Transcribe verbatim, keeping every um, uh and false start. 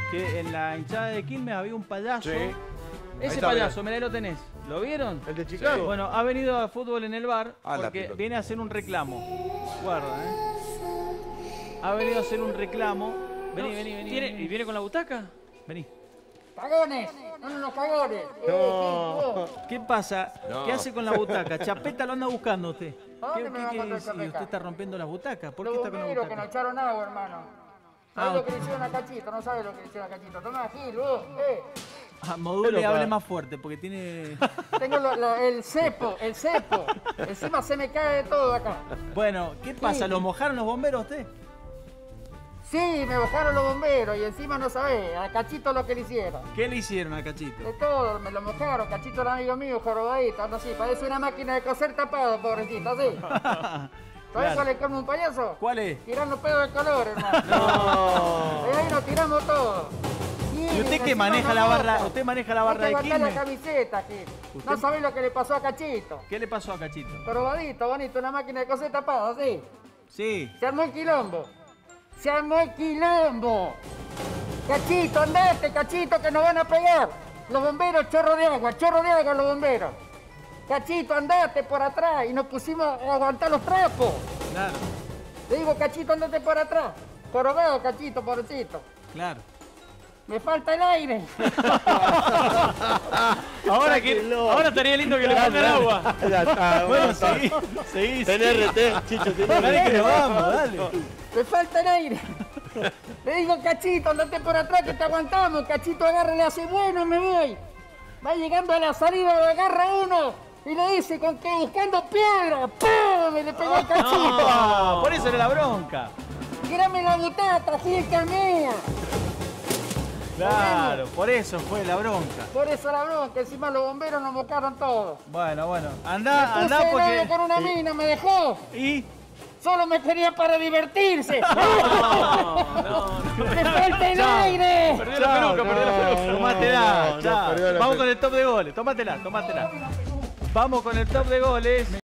que en la hinchada de Quilmes había un payaso. Sí. Ese payaso, mirá, ahí lo tenés. ¿Lo vieron? ¿El de Chicago? Sí. Bueno, ha venido a fútbol en el bar Ah, la porque pelota. viene a hacer un reclamo. Guarda, ¿eh? Ha venido a hacer un reclamo. Vení, No, vení, vení. ¿tiene- vení. ¿Y viene con la butaca? Vení. ¡Cagones! ¡Son unos cagones! No. Eh, ¿Qué pasa? No. ¿Qué hace con la butaca? Chapeta lo anda buscando usted. ¿A dónde ¿Qué, me qué- va a qué- encontrar sí, Chapeta? usted está rompiendo las butacas? ¿Por Los qué está con la bomberos que nos butaca? echaron agua, hermano. ¿Sabes Ah, lo que le hicieron a Cachito? No sabes lo que le hicieron a Cachito. Tomá, Gil, vos, eh. Ah, module, Pero hable pa- más fuerte porque tiene... Tengo lo- lo- el cepo, el cepo. Encima se me cae de todo acá. Bueno, ¿qué pasa? Sí. ¿Lo mojaron los bomberos a usted? Sí, me bajaron los bomberos y encima no sabés a Cachito lo que le hicieron. ¿Qué le hicieron a Cachito? De todo, me lo mojaron. Cachito era amigo mío, jorobadito, anda así. Parece una máquina de coser tapado, pobrecito, así. ¿Todo Claro. eso le come un payaso? ¿Cuál es? Tirando pedos de color, hermano. No. De ahí nos tiramos todo. ¿Y usted qué maneja la barra? ¿Usted maneja la barra Hay de que aguantar Quilmes? la camiseta, Gil. ¿Usted? No sabés lo que le pasó a Cachito. ¿Qué le pasó a Cachito? Jorobadito, bonito, una máquina de coser tapado, así. Sí. Se armó el quilombo. Se armó el quilombo. Cachito, andate, Cachito, que nos van a pegar. Los bomberos, chorro de agua, chorro de agua los bomberos. Cachito, andate por atrás. Y nos pusimos a aguantar los trapos. Claro, Le digo, Cachito, andate por atrás. Jorobado, Cachito, pobrecito. claro. Me falta el aire. Ahora, que, ahora estaría lindo que le pongan agua. Ya está, Bueno, está. seguí, seguí. Ten R T, Chicho, ten Dale que R T. nos vamos, dale. Me falta el aire. Le digo, Cachito, andate por atrás que te aguantamos. Cachito agarra y le hace, bueno, me voy. Va llegando a la salida, lo agarra uno y le dice, con que buscando piedra. ¡Pum! Me le pegó a Cachito. Ah, por eso era la bronca. Tírame la butaca, así que es mía. Claro, por eso fue la bronca. Por eso la bronca, encima los bomberos nos bocaron todos. Bueno, bueno. Me Andá, puse andá de novio porque... con una mina, me dejó. Y... Solo me quería para divertirse. No, no. ¡Me falta el Chao. aire! Perdió la peluca, perdió la peluca. no, Tómatela, no, no, chao. perdió la Vamos peluca. con el top de goles, tómatela, tómatela. Vamos con el top de goles.